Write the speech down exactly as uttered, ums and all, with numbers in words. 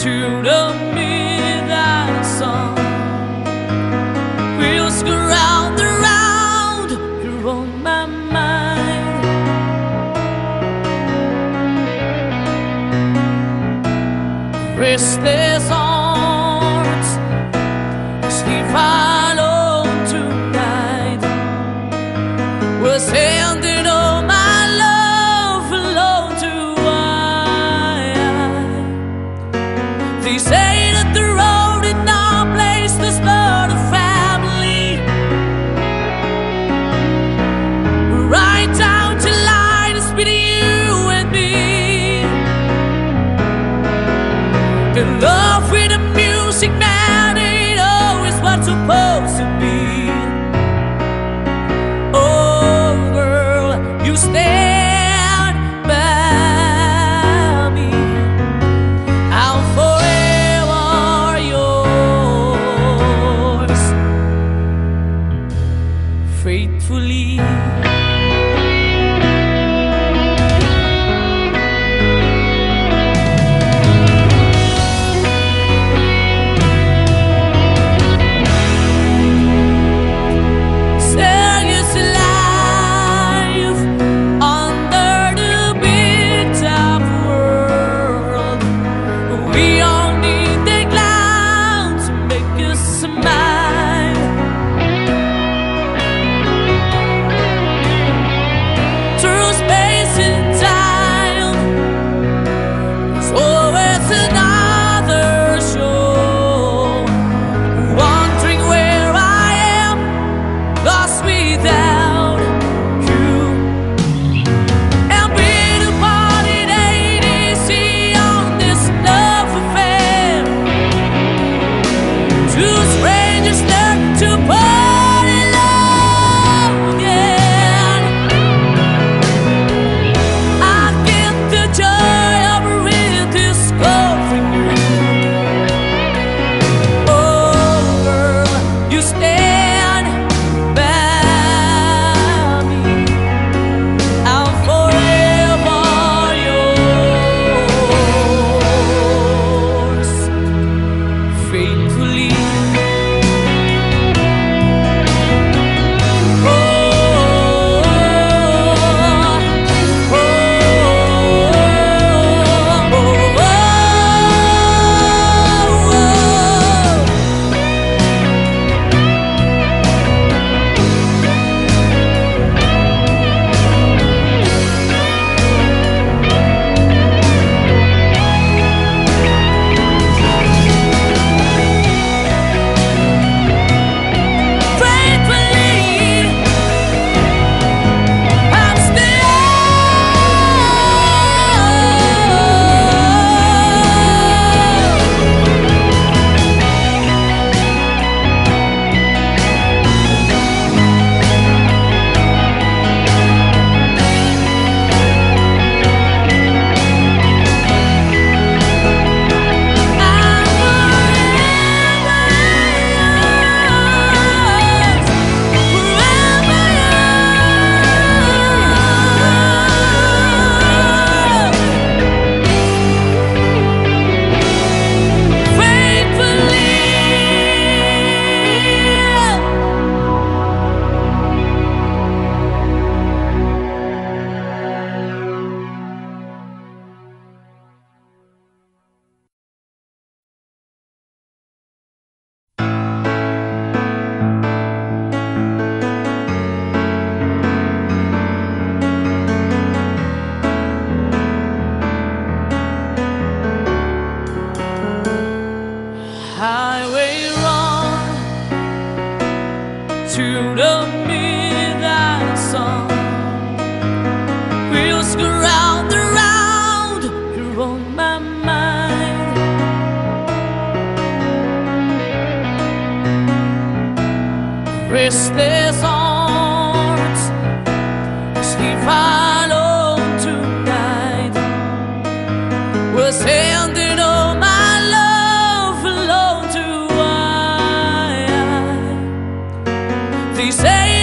to the midnight sun. Wheels go round and round, you're on my mind. Restless arms sleep alone tonight. We're sending all my love alone to I. They say that the road in our place is not a family. Right down to line is between you and me. The love with the music, man, ain't always what's supposed to be. Oh, girl, you stand by me. I'm forever yours, faithfully. Restless arms sleep alone tonight. We're sending all my love alone to I. They say